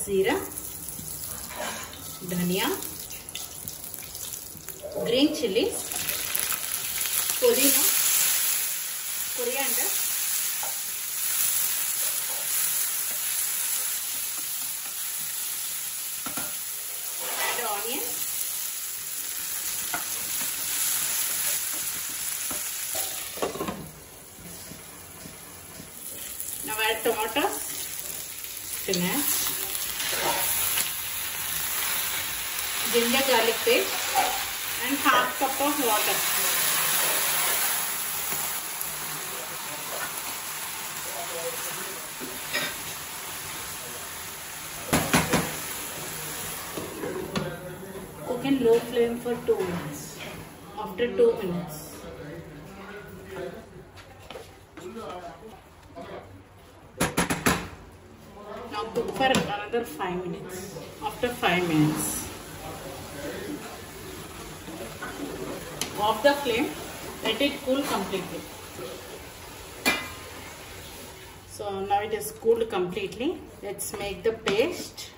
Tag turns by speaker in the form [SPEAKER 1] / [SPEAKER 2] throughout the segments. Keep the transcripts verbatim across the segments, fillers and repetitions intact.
[SPEAKER 1] zira, dhania, green chilies, pudina, coriander, add onion, now add tomatoes, spinach, ginger garlic paste and half cup of water. Cook in low flame for two minutes. After two minutes, now cook for another five minutes. After five minutes, off the flame, let it cool completely. So now it is cooled completely. Let's make the paste.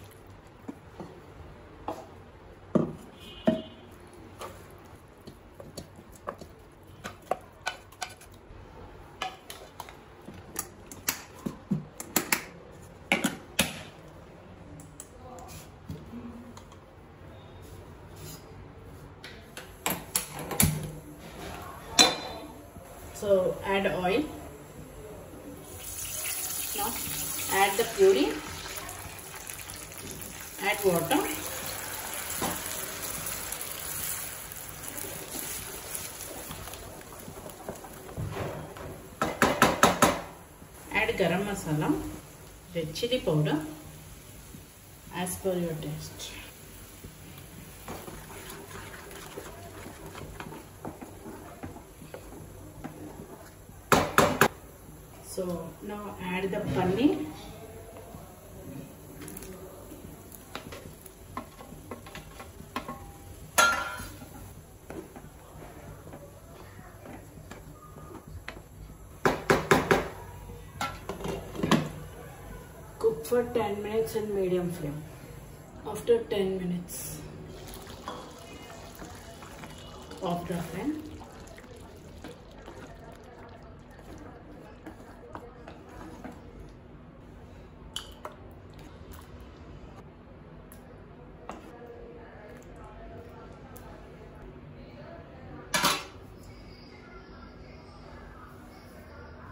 [SPEAKER 1] So add oil. Now add the puree. Add water. Add garam masala, red chili powder as per your taste. So now add the paneer. Cook for ten minutes in medium flame. After ten minutes, off the flame.